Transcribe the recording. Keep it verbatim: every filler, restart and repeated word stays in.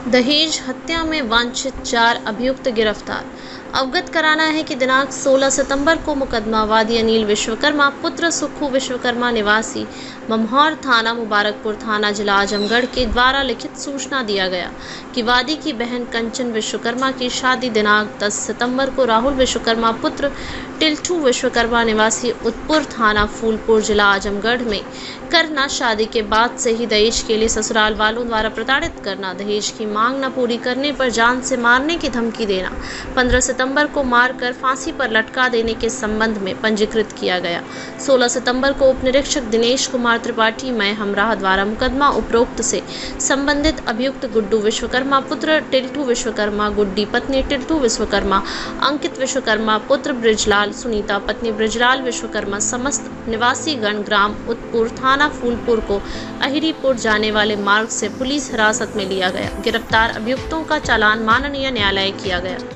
दहेज हत्या में वांछित चार अभियुक्त गिरफ्तार। अवगत कराना है कि दिनांक सोलह सितंबर को मुकदमा वादी अनिल विश्वकर्मा पुत्र सुखू विश्वकर्मा निवासी ममहौर थाना मुबारकपुर थाना जिला आजमगढ़ के द्वारा लिखित सूचना दिया गया कि वादी की बहन कंचन विश्वकर्मा की शादी दिनांक दस सितंबर को राहुल विश्वकर्मा पुत्र टिल्ठू विश्वकर्मा निवासी उत्पुर थाना फूलपुर जिला आजमगढ़ में करना, शादी के बाद से ही दहेज के लिए ससुराल वालों द्वारा प्रताड़ित करना, दहेज की मांग न पूरी करने पर जान से मारने की धमकी देना, पंद्रह सितंबर को मारकर फांसी पर लटका देने के संबंध में पंजीकृत किया गया। सोलह सितंबर को उप निरीक्षक दिनेश कुमार त्रिपाठी मैं हमराह द्वारा मुकदमा उपरोक्त से संबंधित अभियुक्त गुड्डू विश्वकर्मा पुत्र टिल्ठू विश्वकर्मा, गुड्डी पत्नी टिल्ठू विश्वकर्मा, अंकित विश्वकर्मा पुत्र ब्रिजलाल, सुनीता पत्नी ब्रिजलाल विश्वकर्मा समस्त निवासी गण ग्राम उत्पुर थाना फूलपुर को अहिरीपुर जाने वाले मार्ग से पुलिस हिरासत में लिया गया। गिरफ्तार अभियुक्तों का चालान माननीय न्यायालय किया गया।